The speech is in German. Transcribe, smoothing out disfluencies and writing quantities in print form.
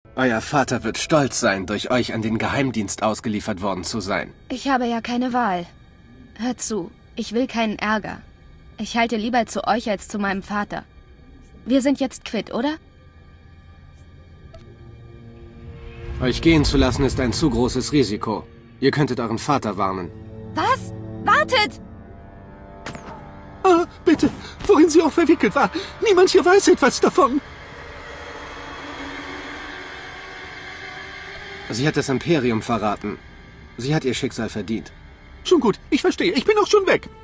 Euer Vater wird stolz sein, durch euch an den Geheimdienst ausgeliefert worden zu sein. Ich habe ja keine Wahl. Hört zu, ich will keinen Ärger. Ich halte lieber zu euch als zu meinem Vater. Wir sind jetzt quitt, oder? Euch gehen zu lassen ist ein zu großes Risiko. Ihr könntet euren Vater warnen. Was? Wartet! Ah, bitte, worin sie auch verwickelt war. Niemand hier weiß etwas davon. Sie hat das Imperium verraten. Sie hat ihr Schicksal verdient. Schon gut, ich verstehe. Ich bin auch schon weg.